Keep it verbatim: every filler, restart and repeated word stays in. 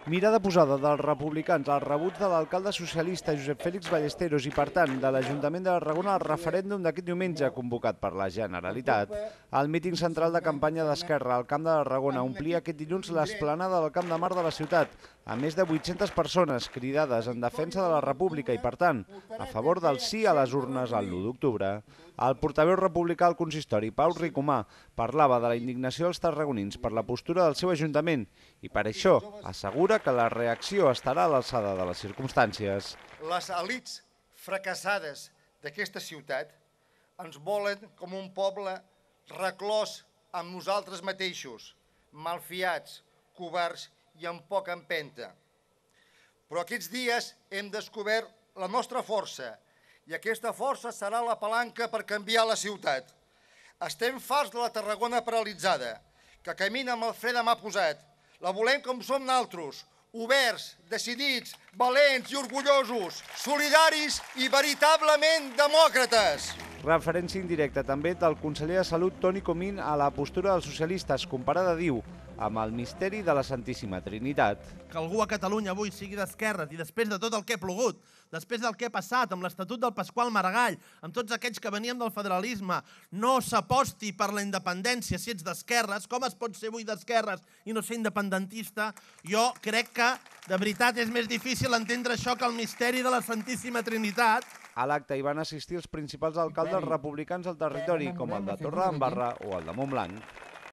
Mirada posada dels republicans al rebuig de l'alcalde socialista Josep Félix Ballesteros i, per tant, de l'Ajuntament de Tarragona al referèndum d'aquest diumenge convocat per la Generalitat. El míting central de campanya d'Esquerra al Camp de Tarragona omplia aquest dilluns l'esplanada del Camp de Mar de la ciutat, a més de vuit-centes persones cridades en defensa de la República i, per tant, a favor del sí a les urnes el l'u d'octubre. El portaveu republicà al consistori, Pau Ricomà, parlava de la indignació dels tarragonins per la postura del seu ajuntament i per això assegura que la reacció estarà a l'alçada de les circumstàncies. Les elits fracassades d'aquesta ciutat ens volen com un poble reclòs amb nosaltres mateixos, malfiats, covards i amb poca empenta. Però aquests dies hem descobert la nostra força i aquesta força serà la palanca per canviar la ciutat. Estem farts de la Tarragona paralitzada, que camina amb el fre de mà posat. La volem com som naltros, oberts, decidits, valents i orgullosos, solidaris i veritablement demòcrates. Referència indirecta també del conseller de Salut Toni Comín a la postura dels socialistes comparada, diu, amb el misteri de la Santíssima Trinitat. Que algú a Catalunya avui sigui d'esquerres i després de tot el que ha plogut, després del que ha passat amb l'Estatut del Pasqual Maragall, amb tots aquells que veníem del federalisme, no s'aposti per la independència si ets d'esquerres. Com es pot ser avui d'esquerres i no ser independentista? Jo crec que, de veritat, és més difícil entendre això que el misteri de la Santíssima Trinitat. A l'acte hi van assistir els principals alcaldes republicans del territori, com el de Torredembarra o el de Montblanc.